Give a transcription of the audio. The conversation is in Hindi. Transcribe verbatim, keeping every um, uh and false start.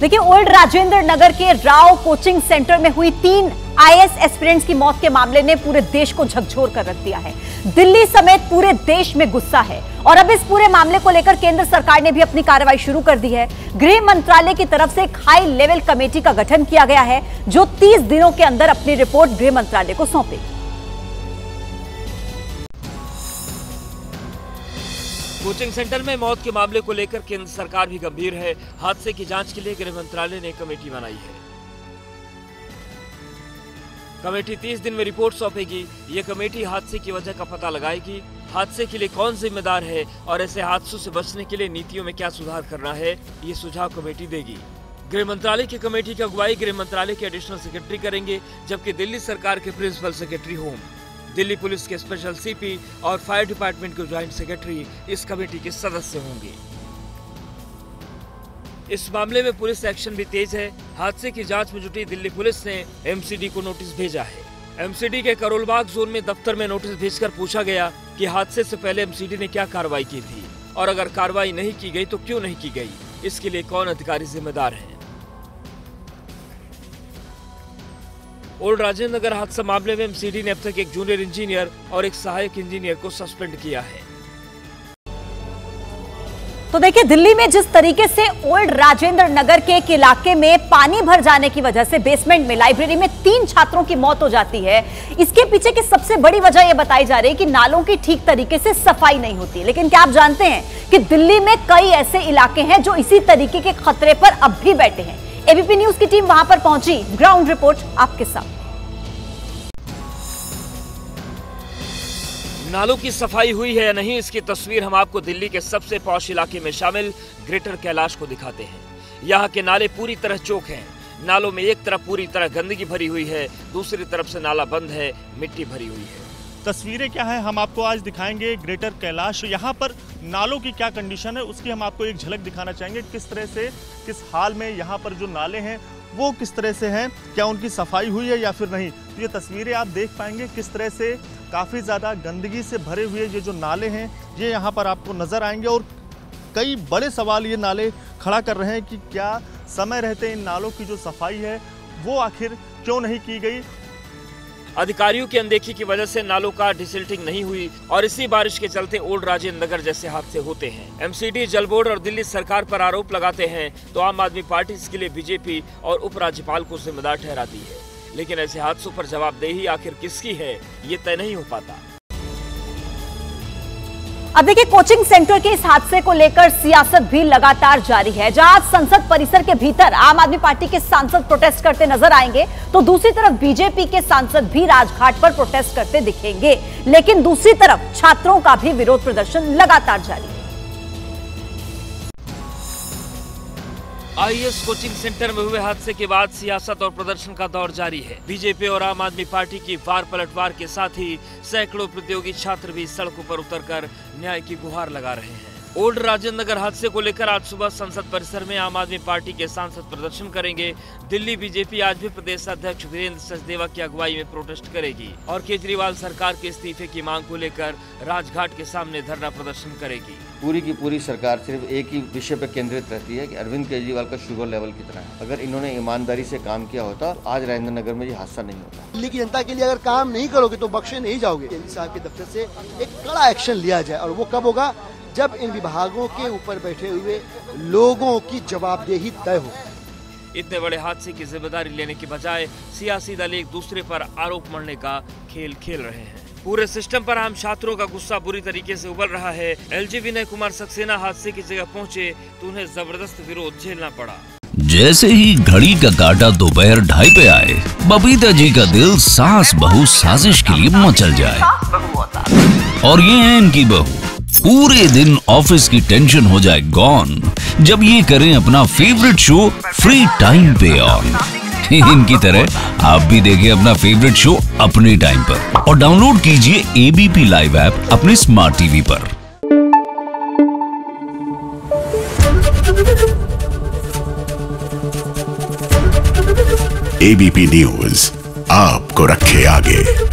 देखिए, ओल्ड राजेंद्र नगर के राव कोचिंग सेंटर में हुई तीन आईएएस एस्पिरेंट्स की मौत के मामले ने पूरे देश को झकझोर कर रख दिया है। दिल्ली समेत पूरे देश में गुस्सा है और अब इस पूरे मामले को लेकर केंद्र सरकार ने भी अपनी कार्रवाई शुरू कर दी है। गृह मंत्रालय की तरफ से एक हाई लेवल कमेटी का गठन किया गया है, जो तीस दिनों के अंदर अपनी रिपोर्ट गृह मंत्रालय को सौंपेगी। कोचिंग सेंटर में मौत के मामले को लेकर केंद्र सरकार भी गंभीर है। हादसे की जांच के लिए गृह मंत्रालय ने कमेटी बनाई है। कमेटी तीस दिन में रिपोर्ट सौंपेगी। ये कमेटी हादसे की वजह का पता लगाएगी, हादसे के लिए कौन जिम्मेदार है और ऐसे हादसों से बचने के लिए नीतियों में क्या सुधार करना है, ये सुझाव कमेटी देगी। गृह मंत्रालय की कमेटी की अगुवाई गृह मंत्रालय के एडिशनल सेक्रेटरी करेंगे, जबकि दिल्ली सरकार के principal secretary home, Delhi police के स्पेशल सीपी और फायर डिपार्टमेंट के ज्वाइंट सेक्रेटरी इस कमेटी के सदस्य होंगे। इस मामले में पुलिस एक्शन भी तेज है। हादसे की जांच में जुटी दिल्ली पुलिस ने एमसीडी को नोटिस भेजा है। एमसीडी के करोलबाग जोन में दफ्तर में नोटिस भेजकर पूछा गया कि हादसे से पहले एमसीडी ने क्या कार्रवाई की थी और अगर कार्रवाई नहीं की गई तो क्यों नहीं की गई, इसके लिए कौन अधिकारी जिम्मेदार है। ओल्ड राजेंद्र नगर हादसा मामले में एमसीडी ने अब तक एक जूनियर इंजीनियर और एक सहायक इंजीनियर को सस्पेंड किया है। तो देखिए, दिल्ली में जिस तरीके से ओल्ड राजेंद्र नगर के एक इलाके में पानी भर जाने की वजह से बेसमेंट में लाइब्रेरी में तीन छात्रों की मौत हो जाती है, इसके पीछे की सबसे बड़ी वजह यह बताई जा रही है कि नालों की ठीक तरीके से सफाई नहीं होती। लेकिन क्या आप जानते हैं कि दिल्ली में कई ऐसे इलाके हैं जो इसी तरीके के खतरे पर अब भी बैठे हैं। एबीपी न्यूज की टीम वहां पर पहुंची, ग्राउंड रिपोर्ट आपके साथ। नालों की सफाई हुई है या नहीं, इसकी तस्वीर हम आपको दिल्ली के सबसे पॉश इलाके में शामिल ग्रेटर कैलाश को दिखाते हैं। यहाँ के नाले पूरी तरह चौक हैं। नालों में एक तरफ पूरी तरह गंदगी भरी हुई है, दूसरी तरफ से नाला बंद है, मिट्टी भरी हुई है। तस्वीरें क्या है हम आपको आज दिखाएंगे ग्रेटर कैलाश। यहाँ पर नालों की क्या कंडीशन है उसकी हम आपको एक झलक दिखाना चाहेंगे। किस तरह से, किस हाल में यहाँ पर जो नाले हैं वो किस तरह से हैं, क्या उनकी सफाई हुई है या फिर नहीं। तो ये तस्वीरें आप देख पाएंगे किस तरह से काफ़ी ज़्यादा गंदगी से भरे हुए ये जो नाले हैं ये यहाँ पर आपको नज़र आएंगे। और कई बड़े सवाल ये नाले खड़ा कर रहे हैं कि क्या समय रहते इन नालों की जो सफाई है वो आखिर क्यों नहीं की गई। अधिकारियों की अनदेखी की वजह से नालों का डिसिल्टिंग नहीं हुई और इसी बारिश के चलते ओल्ड राजेंद्र नगर जैसे हादसे होते हैं। एमसीडी, जल बोर्ड और दिल्ली सरकार पर आरोप लगाते हैं तो आम आदमी पार्टी इसके लिए बीजेपी और उपराज्यपाल को जिम्मेदार ठहराती है। लेकिन ऐसे हादसों पर जवाबदेही आखिर किसकी है, ये तय नहीं हो पाता। अब देखिए, कोचिंग सेंटर के इस हादसे को लेकर सियासत भी लगातार जारी है। जहां संसद परिसर के भीतर आम आदमी पार्टी के सांसद प्रोटेस्ट करते नजर आएंगे, तो दूसरी तरफ बीजेपी के सांसद भी राजघाट पर प्रोटेस्ट करते दिखेंगे। लेकिन दूसरी तरफ छात्रों का भी विरोध प्रदर्शन लगातार जारी है। आईएएस कोचिंग सेंटर में हुए हादसे के बाद सियासत और प्रदर्शन का दौर जारी है। बीजेपी और आम आदमी पार्टी की वार पलटवार के साथ ही सैकड़ों प्रतियोगी छात्र भी सड़कों पर उतरकर न्याय की गुहार लगा रहे हैं। ओल्ड राजेंद्र नगर हादसे को लेकर आज सुबह संसद परिसर में आम आदमी पार्टी के सांसद प्रदर्शन करेंगे। दिल्ली बीजेपी आज भी प्रदेश अध्यक्ष वीरेंद्र सचदेवा की अगुवाई में प्रोटेस्ट करेगी और केजरीवाल सरकार के इस्तीफे की मांग को लेकर राजघाट के सामने धरना प्रदर्शन करेगी। पूरी की पूरी सरकार सिर्फ एक ही विषय पर केंद्रित रहती है कि अरविंद केजरीवाल का शुगर लेवल कितना है। अगर इन्होंने ईमानदारी से काम किया होता आज राजेंद्र नगर में ये हादसा नहीं होता। दिल्ली की जनता के लिए अगर काम नहीं करोगे तो बख्शे नहीं जाओगे। केंद्र साहब के दफ्तर से एक कड़ा एक्शन लिया जाए और वो कब होगा, जब इन विभागों के ऊपर बैठे हुए लोगों की जवाबदेही तय हो। इतने बड़े हादसे की जिम्मेदारी लेने के बजाय सियासी दल एक दूसरे पर आरोप मढ़ने का खेल खेल रहे हैं। पूरे सिस्टम पर आम छात्रों का गुस्सा बुरी तरीके से उबल रहा है। एलजी विनय कुमार सक्सेना हादसे की जगह पहुंचे तो उन्हें जबरदस्त विरोध झेलना पड़ा। जैसे ही घड़ी का काटा दोपहर ढाई पे आए, बबीता जी का दिल सास बहू साजिश के लिए मचल जाए। और ये है इनकी बहू, पूरे दिन ऑफिस की टेंशन हो जाए गॉन जब ये करें अपना फेवरेट शो फ्री टाइम पे ऑन। इनकी तरह आप भी देखिए अपना फेवरेट शो अपने टाइम पर और डाउनलोड कीजिए एबीपी लाइव ऐप अपने स्मार्ट टीवी पर। एबीपी न्यूज आपको रखे आगे।